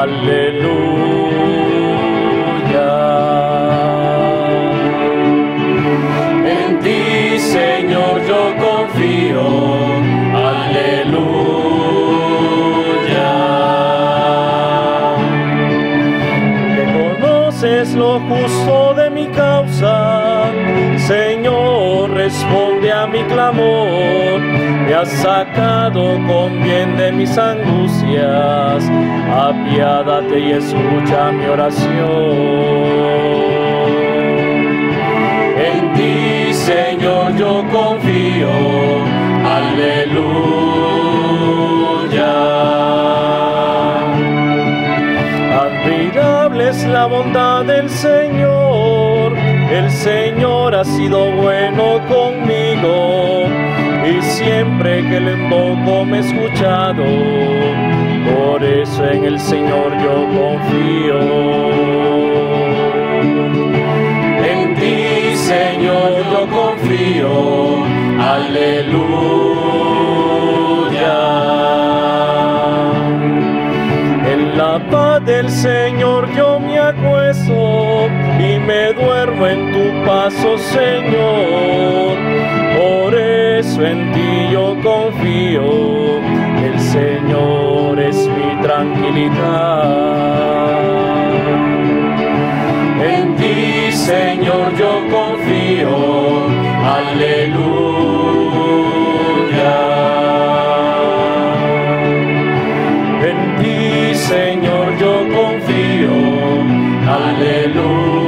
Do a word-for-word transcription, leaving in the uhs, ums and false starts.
aleluya. En ti, Señor, yo confío, aleluya. Que conoces lo justo de mi causa, Señor, responde a mi clamor. Me has sacado con bien de mis angustias, apiádate y escucha mi oración. En ti, Señor, yo confío, aleluya. Admirable es la bondad del Señor, el Señor ha sido bueno conmigo, y siempre que le invoco me ha escuchado, por eso en el Señor yo confío. En ti, Señor, yo confío, aleluya. En la paz del Señor yo me acuesto y me duermo en tu paso, Señor. Por eso en ti yo confío, el Señor es mi tranquilidad. En ti, Señor, yo confío, aleluya. En ti, Señor, yo confío, aleluya.